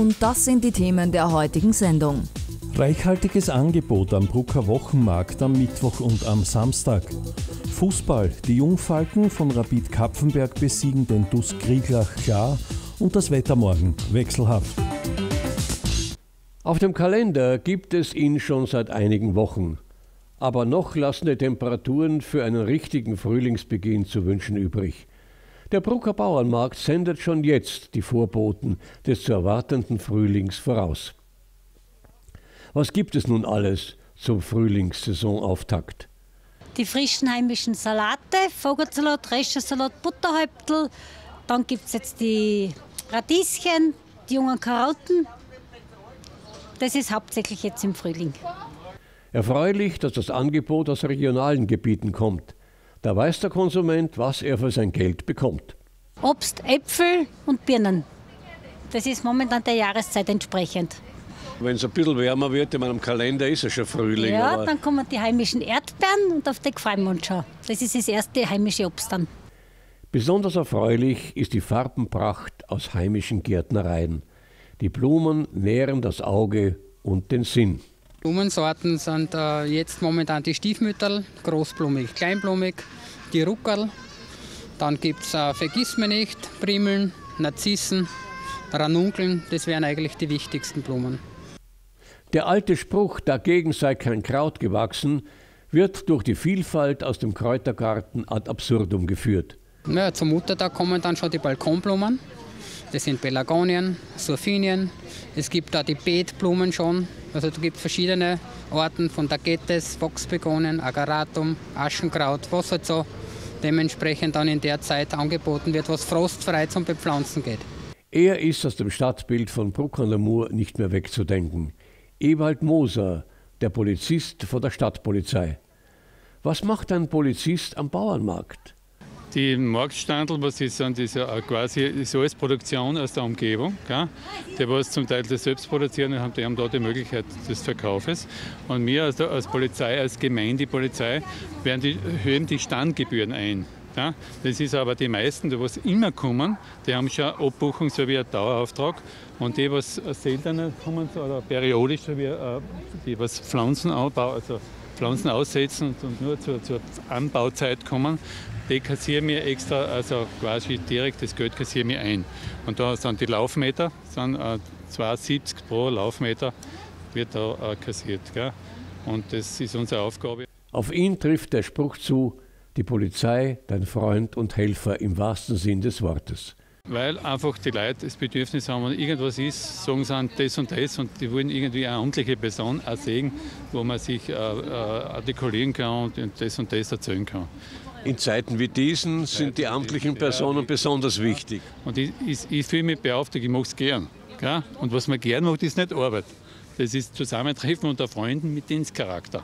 Und das sind die Themen der heutigen Sendung. Reichhaltiges Angebot am Brucker Wochenmarkt am Mittwoch und am Samstag. Fußball. Die Jungfalken von Rapid Kapfenberg besiegen den TuS Krieglach klar und das Wetter morgen wechselhaft. Auf dem Kalender gibt es ihn schon seit einigen Wochen. Aber noch lassen die Temperaturen für einen richtigen Frühlingsbeginn zu wünschen übrig. Der Brucker Bauernmarkt sendet schon jetzt die Vorboten des zu erwartenden Frühlings voraus. Was gibt es nun alles zum Frühlingsssaisonauftakt? Die frischen heimischen Salate, Vogelsalat, Reschensalat, Butterhäuptel. Dann gibt es jetzt die Radieschen, die jungen Karotten. Das ist hauptsächlich jetzt im Frühling. Erfreulich, dass das Angebot aus regionalen Gebieten kommt. Da weiß der Konsument, was er für sein Geld bekommt. Obst, Äpfel und Birnen. Das ist momentan der Jahreszeit entsprechend. Wenn es ein bisschen wärmer wird, in meinem Kalender ist es schon Frühling. Ja, dann kommen die heimischen Erdbeeren und auf die freuen wir uns schon. Das ist das erste heimische Obst dann. Besonders erfreulich ist die Farbenpracht aus heimischen Gärtnereien. Die Blumen nähren das Auge und den Sinn. Blumensorten sind jetzt momentan die Stiefmütterl, großblumig, kleinblumig, die Ruckerl. Dann gibt es Vergissmeinnicht, Primeln, Narzissen, Ranunkeln. Das wären eigentlich die wichtigsten Blumen. Der alte Spruch, dagegen sei kein Kraut gewachsen, wird durch die Vielfalt aus dem Kräutergarten ad absurdum geführt. Ja, zum Muttertag kommen dann schon die Balkonblumen. Das sind Pelargonien, Surfinien. Es gibt da die Beetblumen schon. Also da gibt es verschiedene Arten von Tagetes, Foxbegonien, Agaratum, Aschenkraut, was halt so dementsprechend dann in der Zeit angeboten wird, was frostfrei zum Bepflanzen geht. Er ist aus dem Stadtbild von Bruck an der Mur nicht mehr wegzudenken. Ewald Moser, der Polizist von der Stadtpolizei. Was macht ein Polizist am Bauernmarkt? Die Marktstandel, was das sind, ist ja quasi ist alles Produktion aus der Umgebung. Gell? Die, was zum Teil das selbst produzieren, die haben da die Möglichkeit des Verkaufes. Und wir als Polizei, als Gemeindepolizei, hören die Standgebühren ein. Ja? Das ist aber die meisten, die was immer kommen, die haben schon Abbuchung, so wie ein Dauerauftrag. Und die, was seltener kommen, oder periodisch, so wie die, was Pflanzen aussetzen und nur zur Anbauzeit kommen, die kassieren wir extra, also quasi direkt das Geld kassieren wir ein. Und da sind die Laufmeter, sind 2,70 pro Laufmeter wird da kassiert. Gell? Und das ist unsere Aufgabe. Auf ihn trifft der Spruch zu, die Polizei, dein Freund und Helfer im wahrsten Sinn des Wortes. Weil einfach die Leute das Bedürfnis haben, wenn irgendwas ist, sagen sie das und das und die wollen irgendwie eine amtliche Person auch sehen, wo man sich artikulieren kann und das erzählen kann. In Zeiten wie diesen sind die amtlichen Personen besonders wichtig. Und ich fühle mich beauftragt, ich mache es gern. Gell? Und was man gern macht, ist nicht Arbeit. Das ist Zusammentreffen unter Freunden mit Dienstcharakter.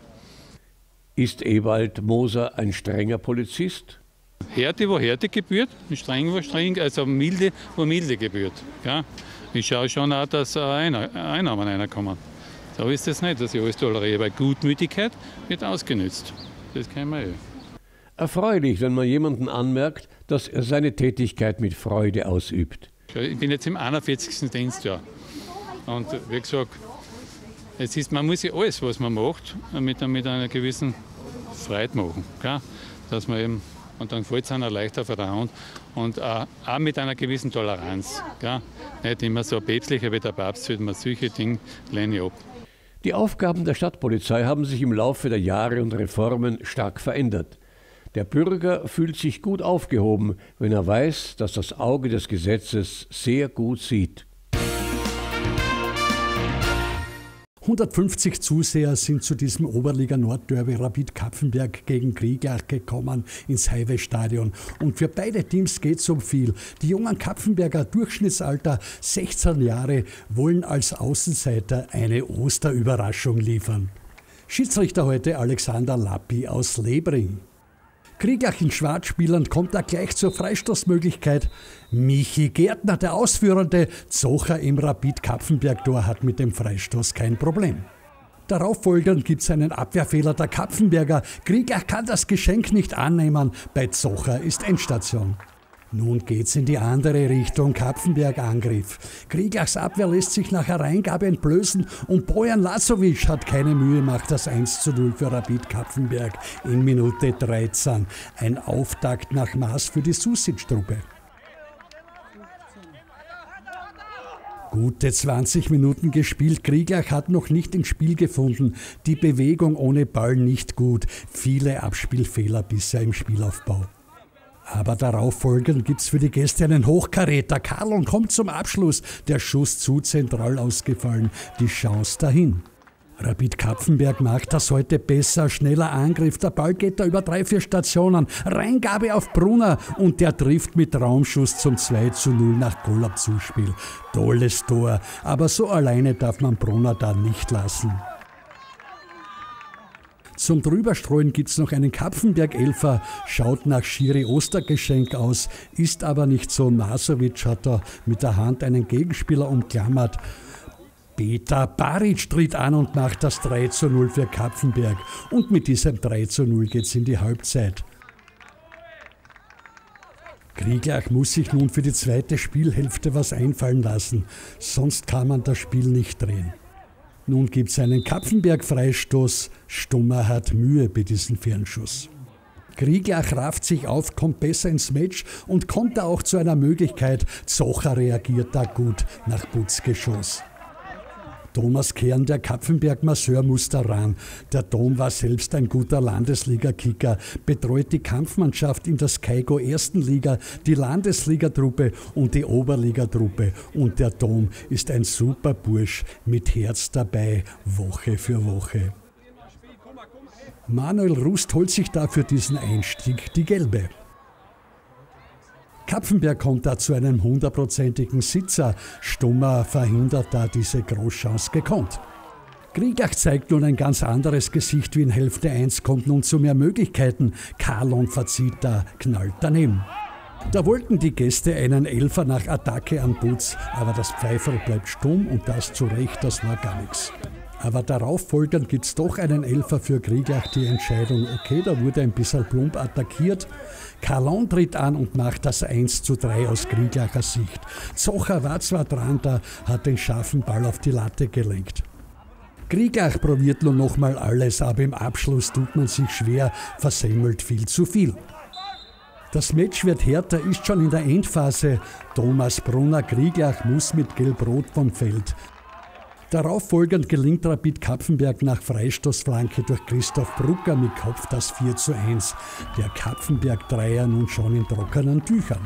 Ist Ewald Moser ein strenger Polizist? Härte, wo Härte gebührt, streng, wo streng, also milde, wo milde gebührt. Ja? Ich schaue schon auch, dass Einnahmen reinkommen. So ist es nicht, dass ich alles toleriere, weil Gutmütigkeit wird ausgenützt. Das kennen wir ja. Erfreulich, wenn man jemanden anmerkt, dass er seine Tätigkeit mit Freude ausübt. Ich bin jetzt im 41. Dienstjahr. Und wie gesagt, man muss ja alles, was man macht, mit einer gewissen Freude machen. Gell? Dass man eben, und dann fällt es einer leicht auf der Hand. Und auch mit einer gewissen Toleranz. Gell? Nicht immer so päpstlicher wie der Papst, wird man solche Dinge lehne ich ab. Die Aufgaben der Stadtpolizei haben sich im Laufe der Jahre und Reformen stark verändert. Der Bürger fühlt sich gut aufgehoben, wenn er weiß, dass das Auge des Gesetzes sehr gut sieht. 150 Zuseher sind zu diesem Oberliga-Nord-Derby Rapid Kapfenberg gegen Krieglach gekommen ins Highway-Stadion. Und für beide Teams geht es um viel. Die jungen Kapfenberger, Durchschnittsalter 16 Jahre, wollen als Außenseiter eine Osterüberraschung liefern. Schiedsrichter heute Alexander Lappi aus Lebring. Krieglach in Schwarzspielern kommt er gleich zur Freistoßmöglichkeit. Michi Gärtner, der Ausführende, Zocher im Rapid Kapfenberg-Tor, hat mit dem Freistoß kein Problem. Darauffolgend gibt es einen Abwehrfehler der Kapfenberger. Krieglach kann das Geschenk nicht annehmen. Bei Zocher ist Endstation. Nun geht's in die andere Richtung, Kapfenberg-Angriff. Krieglachs Abwehr lässt sich nach Hereingabe entblößen und Bojan Lazovic hat keine Mühe, macht das 1:0 für Rapid Kapfenberg in Minute 13. Ein Auftakt nach Maß für die Susic-Truppe. Gute 20 Minuten gespielt, Krieglach hat noch nicht ins Spiel gefunden, die Bewegung ohne Ball nicht gut, viele Abspielfehler bisher im Spielaufbau. Aber darauf folgend gibt's für die Gäste einen Hochkaräter. Karlon kommt zum Abschluss. Der Schuss zu zentral ausgefallen. Die Chance dahin. Rapid Kapfenberg macht das heute besser. Schneller Angriff. Der Ball geht da über 3-4 Stationen. Reingabe auf Brunner und der trifft mit Raumschuss zum 2:0 nach Goalabzuspiel. Tolles Tor. Aber so alleine darf man Brunner da nicht lassen. Zum Drüberstreuen gibt's noch einen Kapfenberg-Elfer, schaut nach Schiri Ostergeschenk aus, ist aber nicht so. Masovic hat da mit der Hand einen Gegenspieler umklammert. Peter Baric tritt an und macht das 3:0 für Kapfenberg. Und mit diesem 3:0 geht's in die Halbzeit. Krieglach muss sich nun für die zweite Spielhälfte was einfallen lassen, sonst kann man das Spiel nicht drehen. Nun gibt es einen Kapfenberg-Freistoß. Stummer hat Mühe bei diesem Fernschuss. Krieglach rafft sich auf, kommt besser ins Match und kommt da auch zu einer Möglichkeit. Zocher reagiert da gut nach Putzgeschoss. Thomas Kern, der Kapfenberg-Masseur, muss da ran. Der Dom war selbst ein guter Landesliga-Kicker, betreut die Kampfmannschaft in der Skygo 1. Liga, die Landesligatruppe und die Oberligatruppe. Und der Dom ist ein super Bursch mit Herz dabei, Woche für Woche. Manuel Rust holt sich dafür diesen Einstieg die Gelbe. Kapfenberg kommt da zu einem 100%igen Sitzer. Stummer verhindert da diese Großchance gekonnt. Krieglach zeigt nun ein ganz anderes Gesicht wie in Hälfte 1, kommt nun zu mehr Möglichkeiten. Karlon verzieht da, knallt daneben. Da wollten die Gäste einen Elfer nach Attacke an Putz, aber das Pfeiferl bleibt stumm und das zu Recht, das war gar nichts. Aber darauf folgend gibt es doch einen Elfer für Krieglach, die Entscheidung, okay, da wurde ein bisschen plump attackiert. Karlon tritt an und macht das 1:3 aus Krieglacher Sicht. Zocher war zwar dran, da hat den scharfen Ball auf die Latte gelenkt. Krieglach probiert nun nochmal alles, aber im Abschluss tut man sich schwer, versemmelt viel zu viel. Das Match wird härter, ist schon in der Endphase. Thomas Brunner, Krieglach muss mit Gelb-Rot vom Feld. Darauf folgend gelingt Rapid Kapfenberg nach Freistoßflanke durch Christoph Brucker mit Kopf das 4:1. Der Kapfenberg-Dreier nun schon in trockenen Tüchern.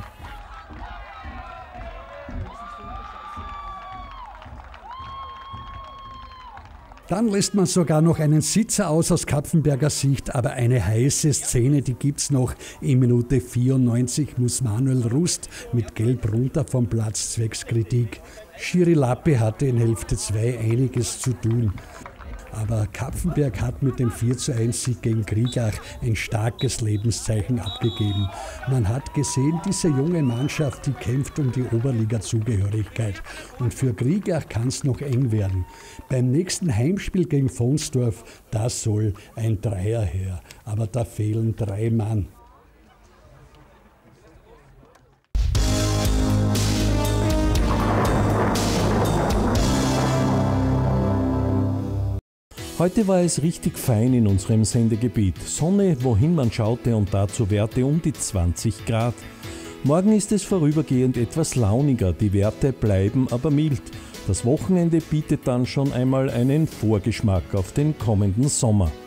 Dann lässt man sogar noch einen Sitzer aus Kapfenberger Sicht, aber eine heiße Szene, die gibt's noch. In Minute 94 muss Manuel Rust mit Gelb runter vom Platz zwecks Kritik. Schiri Lappe hatte in Hälfte 2 einiges zu tun. Aber Kapfenberg hat mit dem 4:1-Sieg gegen Krieglach ein starkes Lebenszeichen abgegeben. Man hat gesehen, diese junge Mannschaft, die kämpft um die Oberliga-Zugehörigkeit. Und für Krieglach kann es noch eng werden. Beim nächsten Heimspiel gegen Vonsdorf, da soll ein Dreier her. Aber da fehlen 3 Mann. Heute war es richtig fein in unserem Sendegebiet. Sonne, wohin man schaute und dazu Werte um die 20 Grad. Morgen ist es vorübergehend etwas launiger, die Werte bleiben aber mild. Das Wochenende bietet dann schon einmal einen Vorgeschmack auf den kommenden Sommer.